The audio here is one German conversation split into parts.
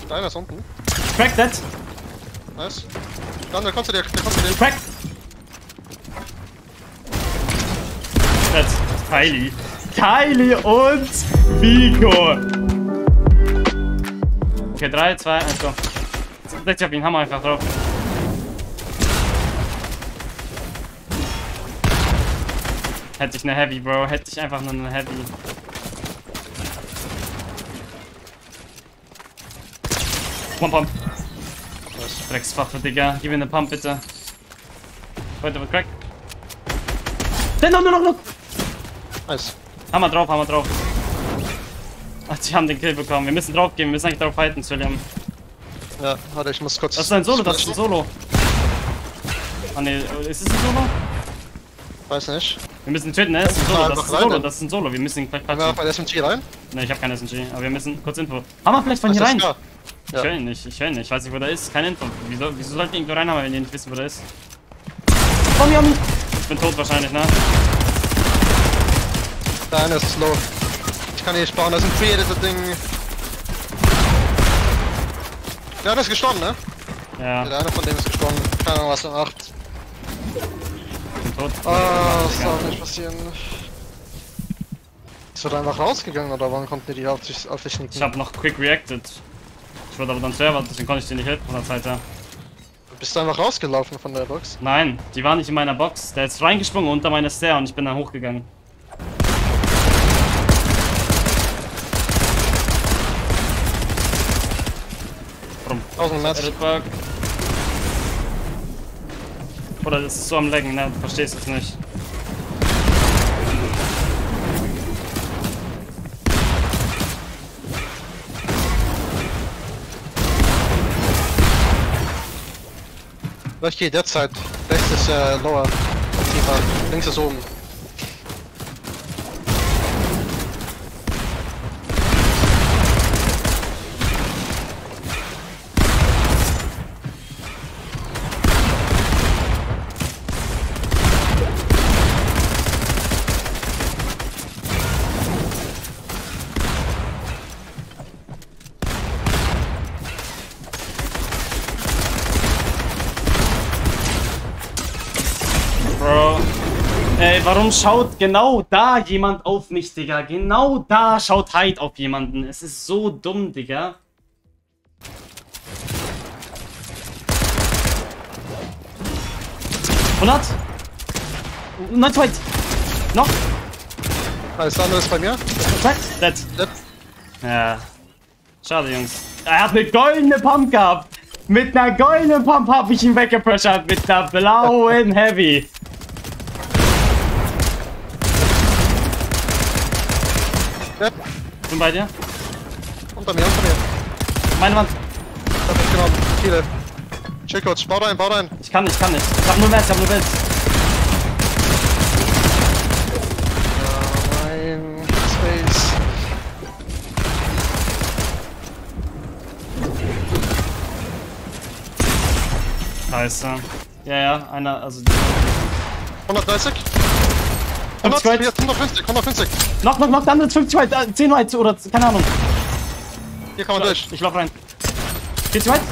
Der eine ist unten. Crack that. Nice. Dann, der kommt zu dir. Crack. That's Kylie. Kylie und Vico. Okay, 3, 2, 1, go. Setz dich auf ihn, Hammer einfach drauf. Hätte ich eine Heavy, Bro. Hätte ich einfach nur eine Heavy. Pump. Dreckswaffe, Digga. Gib mir eine Pump, bitte. Heute wird Crack. No. Nice. Hammer drauf. Ach, die haben den Kill bekommen. Wir müssen drauf gehen. Wir müssen eigentlich drauf fighten, William. Ja, warte, ich muss kurz... Das ist ein Solo, das ist ein Solo. Ah ne, ist es ein Solo? Weiß nicht. Wir müssen töten, ne? Das ist ein Solo, das ist ein Solo. Wir müssen ihn gleich Können wir auf ein SMG rein? Ne, ich hab kein SMG, aber wir müssen kurz Info. Hammer vielleicht von hier rein? Ja. Ich höre ihn nicht, ich weiß nicht, wo der ist. Keine Info. Wieso sollten die irgendwo rein haben, wenn die nicht wissen, wo der ist? Komm, Yami! Ich bin tot wahrscheinlich, ne? Der eine ist low. Ich kann hier nicht bauen, das ist ein Pre-Edited Ding. Der eine ist gestorben, ne? Ja. Der eine von denen ist gestorben. Keine Ahnung, was er macht. Ich bin tot. Ah, das darf nicht passieren. Ist er einfach rausgegangen oder wann konnten die auf dich sneaken? Ich hab noch quick reacted. Ich wurde aber dann selber, deswegen konnte ich dir nicht helfen von der Zeit her. Bist du einfach rausgelaufen von der Box? Nein, die waren nicht in meiner Box. Der ist reingesprungen unter meine Stair und ich bin dann hochgegangen. Warum? 1000 Metz. Oder das ist so am Laggen, ne? Du verstehst es nicht. Ich gehe derzeit. Rechts ist lower. Tiefer. Links ist oben. Bro. Ey, warum schaut genau da jemand auf mich, Digga? Genau da schaut Hyde auf jemanden. Es ist so dumm, Digga. $100? 90 weit. Noch? Alles andere ist bei mir. Dead. Dead. Ja. Schade, Jungs. Er hat eine goldene Pump gehabt. Mit einer goldenen Pump habe ich ihn weggepressured. Mit einer blauen Heavy. Dead. Bin bei dir? Unter mir. Meine Wand. Ich hab mich genommen. Viele. Chill-Coach, bau rein. Ich kann nicht. Ich hab nur Metz, Ja, mein Space. Scheiße. Ja, einer, also... 130. 150. Noch, der andere ist 50 weit, 10 weit oder keine Ahnung. Hier kann man durch. Ich lauf rein. 40 weit?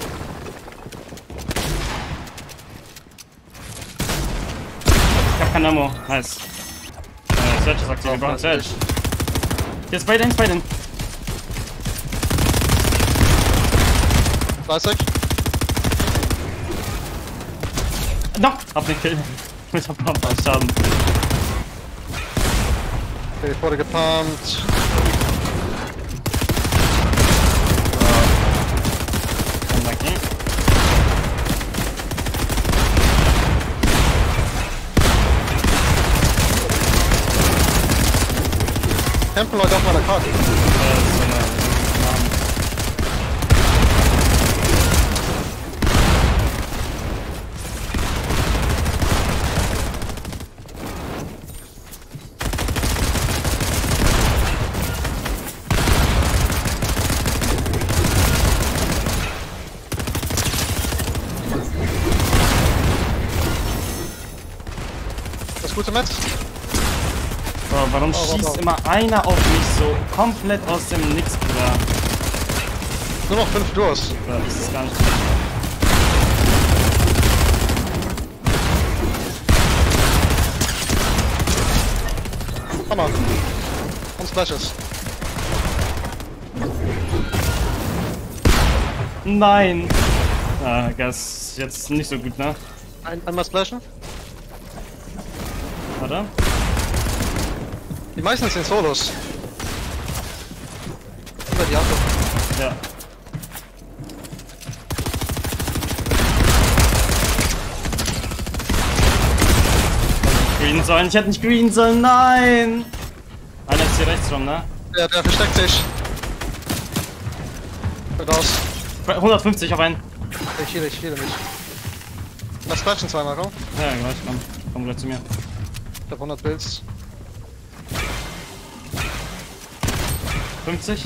Ich hab kein Ammo. Nice. Search ist aktiv, wir brauchen Search. Hier ist bei denen. 30. Noch! Hab den Kill. Mit der Pump aus Schaden. Okay, ich wurde gepumpt. Danke. Campen Leute auf meiner Karte. Das gute Metz. Bro, warum schießt immer einer auf mich so komplett aus dem Nix, Bruder? Nur noch 5 Duos. Ja, das ist gar nicht. Hammer. Und Splashes. Nein! Ah, Gas jetzt nicht so gut, ne? Einmal splashen. Warte. Die meisten sind Solos. Über die Auto. Ja. Green sollen, ich hätte nicht green sollen, nein! Einer ist hier rechts rum, ne? Der versteckt sich. Wird aus. 150 auf einen. Ich heale mich. Lass splashen zweimal, komm. Ja, gleich, komm. Komm gleich zu mir. Ich hab 100 Builds. 50.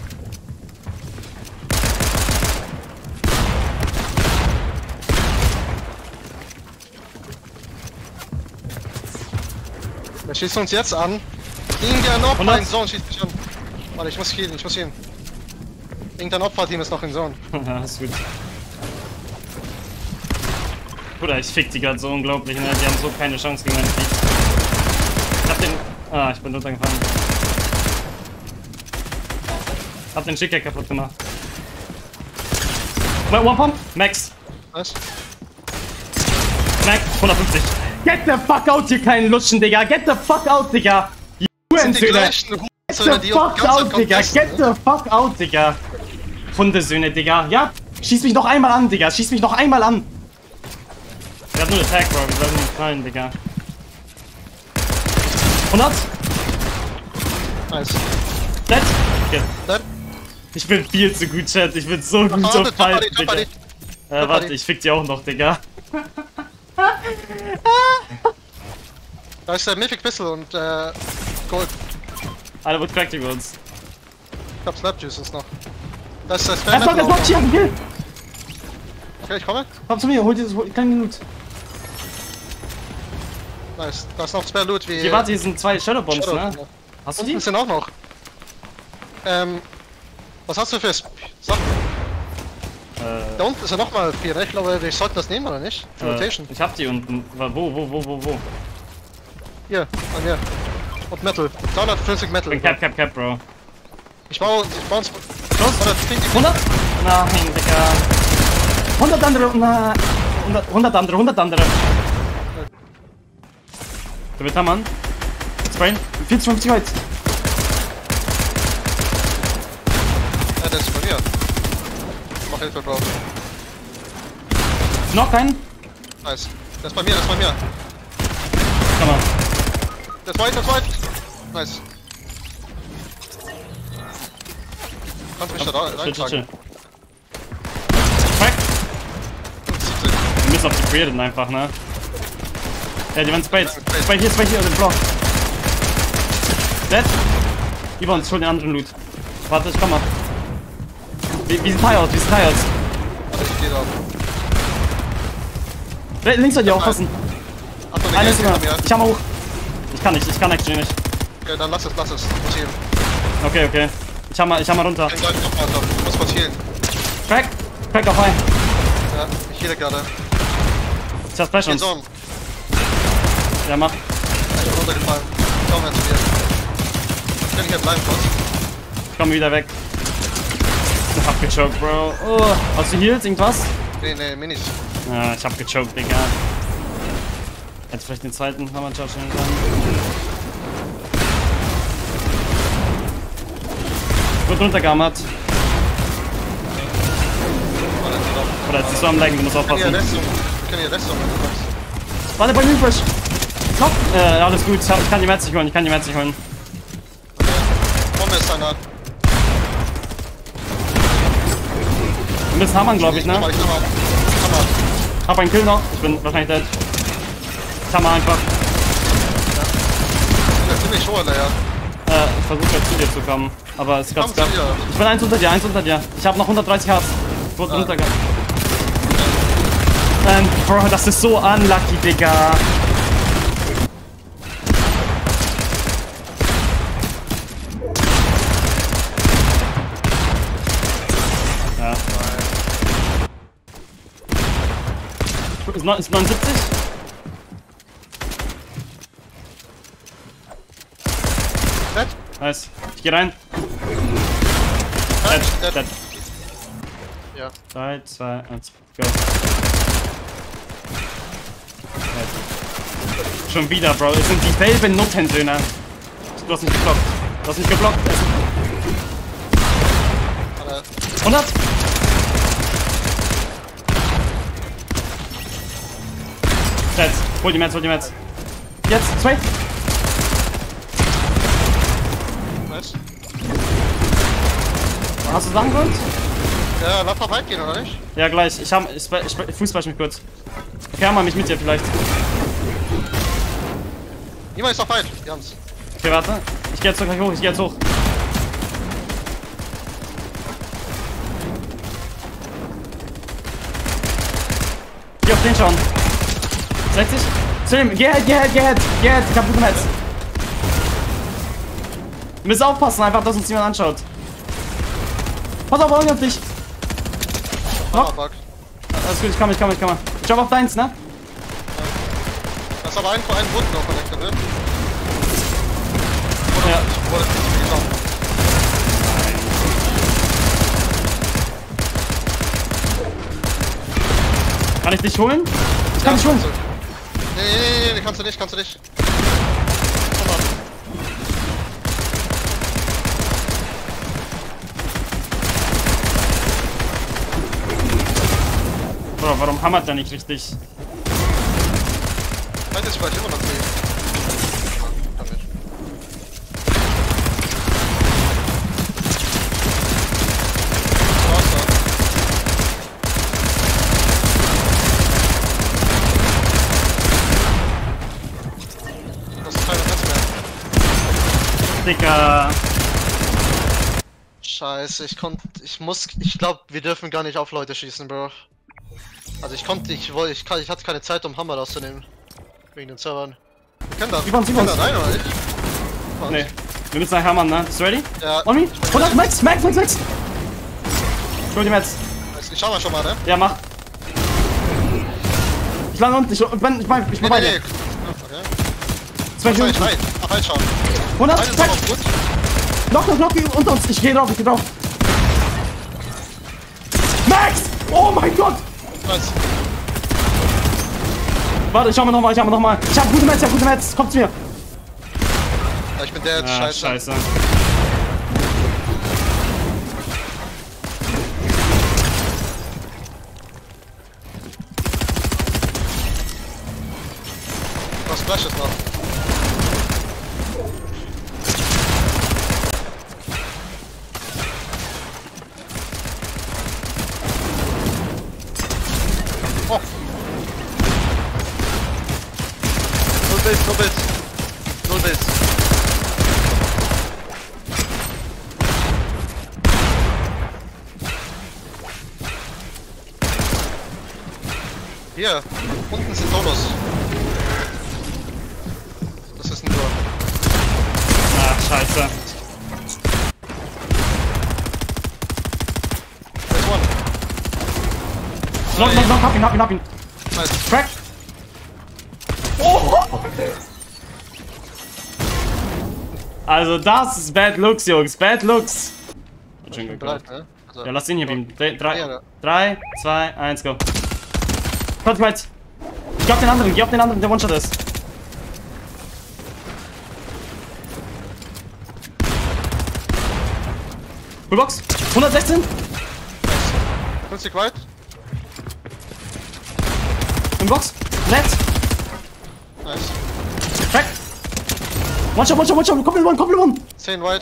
Der schießt uns jetzt an. Irgendein Opfer 100. in Zone schießt mich an. Warte, ich muss healen. Irgendein Opferteam ist noch in Zone. Ja, ist gut. Bruder, ich fick die gerade so unglaublich, ne? Die haben so keine Chance gegen meine Feed. Ich hab den... Ah, ich bin runtergefallen. Hab den Schicker kaputt gemacht. One Pump? Max. Was? Max, 150. Get the fuck out, ihr kleinen Lutschen, Digga. Get the fuck out, Digga. Das sind die Get gleichen Hundesöhne, the die auf fuck die ganze out, Zeit Digga. contesten, Get the fuck out, Digga. Hundesöhne, Digga. Ja, schieß mich noch einmal an, Digga. Schieß mich noch einmal an. Der hat nur Attack, Bro. Wir werden nicht fallen, Digga. 100? Nice. Dead? Okay. Dead? Ich bin viel zu gut, Chat. Ich bin so gut auf Fight, Digga. Warte, ich fick die auch noch, Digga. Da ist der Mythic Pistol und Gold. Alter, wird cracked über uns. Ich hab Slap Juices noch. Da ist das Er blockt, hier, Kill. Okay, ich komme. Komm zu mir, hol dir das kleine Loot. Nice. Da ist noch Spare Loot wie. Hier, warte, hier sind 2 Shadow Bombs, ne? Hast du die? Unten sind auch noch. Was hast du für Sachen? Da unten ist ja nochmal 4, ne? Ich glaube, wir sollten das nehmen, oder nicht? Für Rotation. Ich hab die unten. Wo? Hier, an mir. Und Metal. 350 Metal. Cap, Bro. Ich baue uns. Los! 100? Nein, Digga. 100 andere, na, 100 andere. Der wird hammern. Sprayen. 40 weit. Ja, der ist bei mir. Mach Hilfe, Bro. Noch keinen? Nice. Der ist bei mir. Komm mal. Der ist weit. Nice. Kannst mich da reintragen. Crack. Wir müssen auf die Created einfach, ne? Ja, die waren Spades. Zwei hier, den Block. Dead. Über uns, hol den anderen Loot. Warte, ich komm mal. Wie sind Tryouts? Warte, ich geh da. Links soll die aufpassen. Einer ist immer. Ich hab mal hoch. Ich kann actually nicht. Okay, dann lass es. Muss healen. Okay. Ich hab mal runter. Ich muss kurz healen. Crack auf ein. Ja, ich heale gerade. Ich hab Splash uns. Ja, mach. Ich bin runtergefallen. Komm her zu dir. Ich kann hier bleiben kurz. Ich komm wieder weg. Ich hab gechoked, Bro. Oh, hast du Heals? Irgendwas? Nee, Minis. Ja, ich hab gechoked, Digga. Jetzt vielleicht den zweiten Hammer-Charge schnell dran. Wird runtergehammert. Oder jetzt ist so am Laggen, du musst aufpassen. Wir können hier Rest wenn du kommst. Warte, bei mir Fresh. Top. Alles gut, ich kann die Metz nicht holen, Okay. Bombe ist einer. Wir müssen hammern, glaube ich, ne? Hammer. Hab einen Kill noch, ich bin wahrscheinlich dead. Ich hammer einfach. Der ist ziemlich hoch, ja. Ich versuche jetzt zu dir zu kommen, aber es ist gerade Komm zu dir. Ich bin eins unter dir. Ich habe noch 130 Hertz. Wurde runtergegangen. Bro, das ist so unlucky, Digga. ist 79. Dead. Nice. Ich geh rein. Dead. Ja. 3, 2, 1, go. Schon wieder, Bro. Es sind dieselben Nutthändler. Du hast nicht geblockt. Du hast nicht geblockt. 100. Dead. Hol die Mets. Jetzt, 2. Nice. Hast du Sachen geholt? Ja, lass mal weit gehen, oder nicht? Ja, gleich. Ich Fußball mich kurz. Okay, haben wir mich mit dir vielleicht. Niemand ist noch weit. Wir haben's. Okay, warte. Ich geh jetzt hoch. Geh auf den schauen. 60. Film, geh ahead. Ich hab guten Netz. Wir müssen aufpassen, einfach, dass uns niemand anschaut. Pass auf, auf dich. Bug. Alles gut, ich kann. Ich jump auf deins, ne? Das ist aber einen Wund noch connected, ne? Ja. Kann ich dich holen? Ich kann dich holen. Nee, kannst du nicht. Komm mal. Bro, warum hammert der nicht richtig? Halt jetzt vielleicht immer noch sehen. Dicker. Scheiße, ich glaube, wir dürfen gar nicht auf Leute schießen, Bro. Also ich hatte keine Zeit, um Hammer rauszunehmen. Wegen den Servern. Wir können da rein, oder nicht? Nee. Wir müssen nachher machen, ne? Bist du ready? Ja. On me? 100, Max! Ich hol die Mets. Ich schau mal schon mal, ne? Ja, mach. Ich lande unten, ich bin bei dir. Okay. 2 Minuten. Auf halt schauen. 100, Eine ist zack! aber gut. Knock unter uns. Ich geh drauf. Max! Oh mein Gott! Nice. Warte, ich schau mal nochmal. Ich hab gute Mets. Kommt zu mir. Ja, ich bin dead. Ah, Scheiße. scheiße. Was Flashes noch? Oh. Null Bild. Hier, unten sind Donos. Das ist ein Tor. Ach, scheiße. There's one. Knock, hab ihn. Nice. Crack. Oh. Also das ist Bad Looks, Jungs. Bad Looks. Ich bin bereit, ne? Also, Ja, lass ihn hier beamen. 3, Ja. 2, 1, go. Kommt weit. Geh auf den anderen, der One-Shot ist. Fullbox. 116. 50 weit. Im Box. Net. Nice. Crack. One-Shot. Komplett one. 10 weit.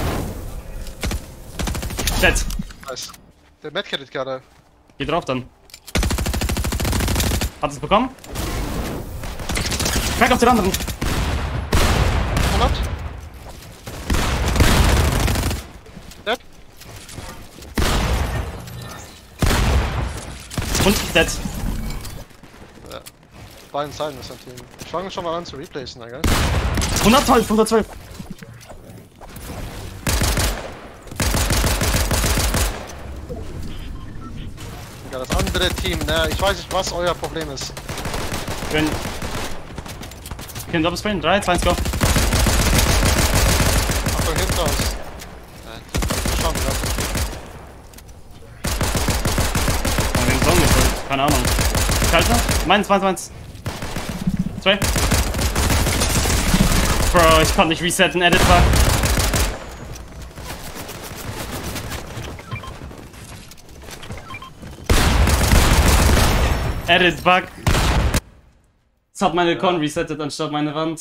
Dead. Nice. Der Medkit gerade. Geh drauf dann. Hat es bekommen? Crack auf den anderen. 100. Dead. Und dead. Ja. Beiden Seiten ist ein Team. Ich fange schon mal an zu replacen, gell? 112. Ja, das andere Team, ne? Ich weiß nicht, was euer Problem ist. Wir können Doppelspray. 3, 2, 1, go. Achtung, hinter uns. Schon, ja. Wir haben Song geholt. Keine Ahnung. Kalter? Meins, 2. Bro, ich konnte nicht resetten. Edit Bug. Edit Bug. Es hat meine Con resettet anstatt meine Wand.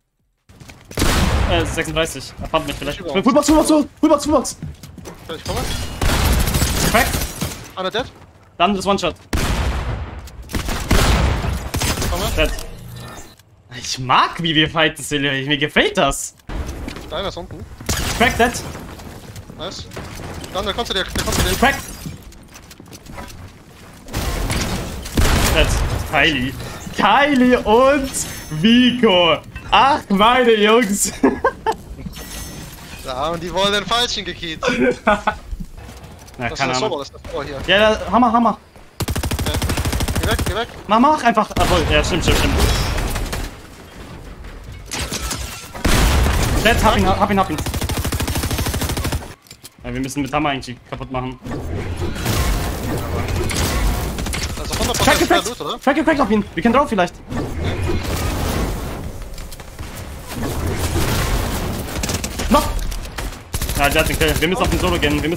36. Er fand mich vielleicht. Fullbox. Ich komme. Perfekt. Einer dead. Dann das One-Shot. Dead. Ich mag, wie wir fighten, Silvio. Mir gefällt das. Einer ist unten. Crack, dead. Nice. Dann, der kommt zu dir. Crack. Dead. Kylie und Vico. Ach, meine Jungs. Ja, und die wollen den Falschen gekillt. Na, Das keine ist Ahnung. das ist hier. Ja, Hammer. Ja. Geh weg. Mach einfach. Obwohl, ja, stimmt. Dead, hab ihn. Ja, wir müssen mit Hammer eigentlich kaputt machen. Also 100% mehr Loot, oder? Crack auf ihn. Wir können drauf vielleicht. Noch! Ja, der hat den Kill. Wir müssen auf den Solo gehen.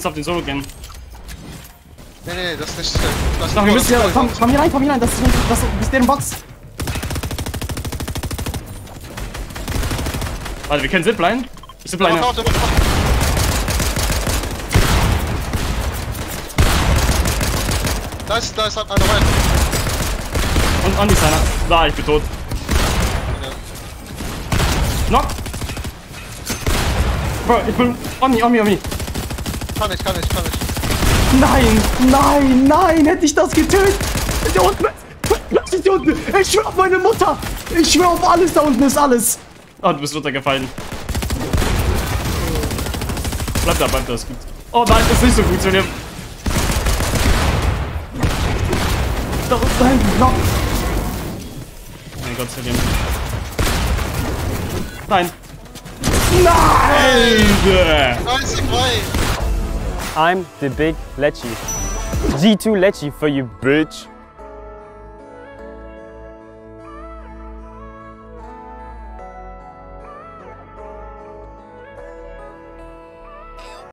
Nee, das ist nicht. Das Doch, wir müssen ja. Komm hier rein. Das ist deren Box. Warte, wir können Zipline. Ich Zipline. Da ist einer rein. Und on ist einer. Da, ich bin tot. Ja. Knock! Bro, ich bin. On me. Kann ich. Nein, hätte ich das getötet! Da unten! Lass dich unten! Ich schwör auf meine Mutter! Ich schwör auf alles, da unten ist alles! Oh, du bist runtergefallen. Bleib da, ist gut. Oh nein, das ist nicht so gut, William. Da hinten, Knock! Oh mein Gott, William. Nein! I'm the big Lechi. G2 Lechi for you, bitch.